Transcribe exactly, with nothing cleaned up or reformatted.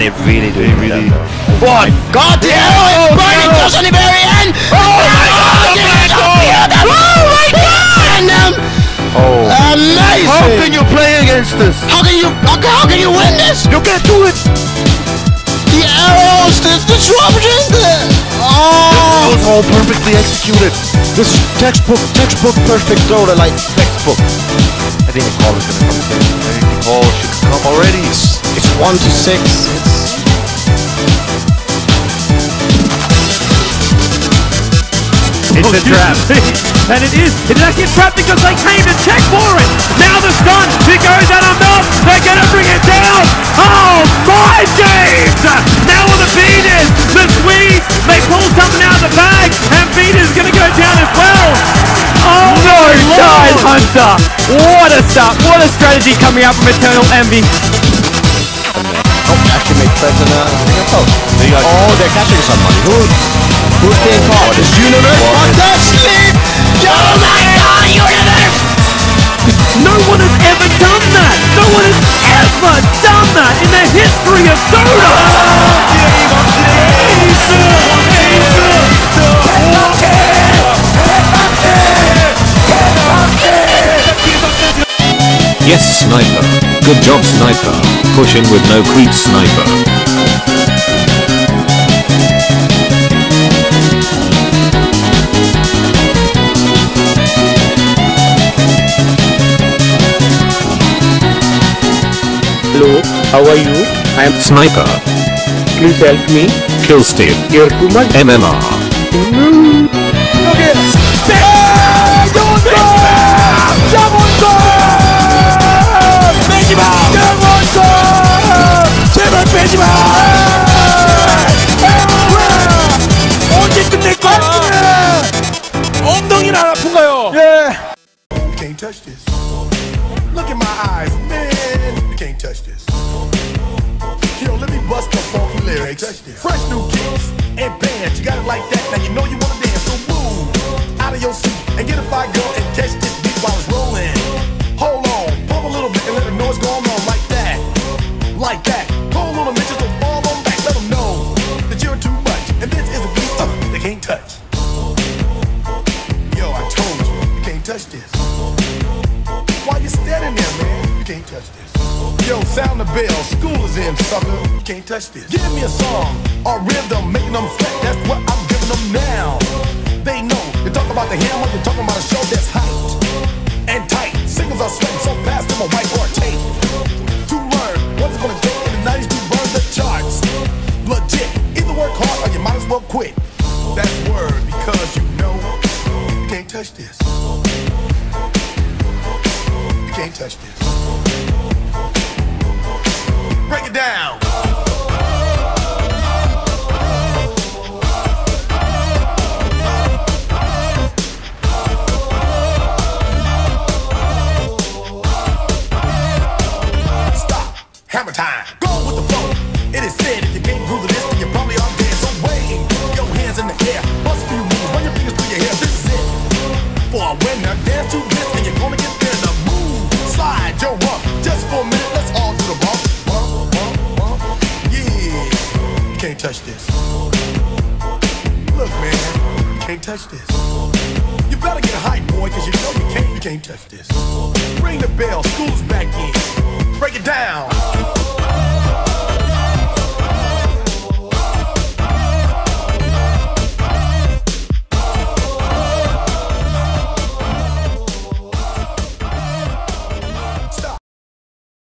They really do. They really. What? God, the arrow is burning just on the very end! Oh my God! Oh my God! And um, Oh. amazing! How can you play against this? How can you? How can, how can you win this? You can't do it. The arrows, the disruption, the oh! It was all perfectly executed. This is textbook, textbook, perfect Dota, like textbook. I think the call is gonna come soon. I think the call should come already. It's, it's one to six. It's It's a trap. And it is. It is actually a trap because they came to check for it. Now the stun. It goes out of milk. They're going to bring it down. Oh my days. Now on the beaters. The Swedes. They pull something out of the bag. And beaters going to go down as well. Oh no, Tide Hunter. What a start. What a strategy coming out from Eternal Envy. oh, actually made threats in a post. Oh, they're catching somebody. Who? Who's being caught? This universe? What the sleep? Oh my God, universe! No one has ever done that! No one has ever done that in the history of Dota! Yes, sniper. Good job, sniper. Push in with no creep, sniper. Hello, how are you? I am Sniper. Please help me. Kill Steve. You're too much. M M R. Look at 제발 빼지마! 언제 끝낼 거야? 엉덩이는 안 아픈가요? You can't touch this. Look in my eyes, man. You can't touch this. Yo, let me bust the funky lyrics. Fresh new kicks and bands. You got it like that. Now you know you wanna dance. So move out of your seat and get a fire girl and catch this beat while it's rolling. Hold on, pump a little bit and let them know what's going on like that. Like that. Hold on a minute, just don't fall on back. Let them know that you're too much. And this is a beat uh, they can't touch. Yo, I told you, you can't touch this. Why you standing there, man? You can't touch this. Yo, sound the bell, school is in, sucker. You can't touch this. Give me a song or rhythm, making them sweat. That's what I'm giving them now. They know. You talk about the hammer, you're talking about a show that's hyped and tight. Singles are sweating so fast, them a whiteboard tape. To learn what's it gonna take in the nineties to burn the charts. Legit. Either work hard or you might as well quit. That's word because you know you can't touch this. You can't touch this. Break it down. Stop. Hammer time. Go with the flow. It is said if you can't groove to this, then you probably are dead. So wave your hands in the air. Bust a few moves. Run your fingers through your hair. This is it. For a winner, dance to this, and you're gonna get there. The move. Slide your rump. Just for a minute, let's all do the bump. Bump, bump, bump. Yeah. You can't touch this. Look, man. You can't touch this. You better get hype, boy, cause you know you can't, you can't touch this. Ring the bell, school's back in. Break it down.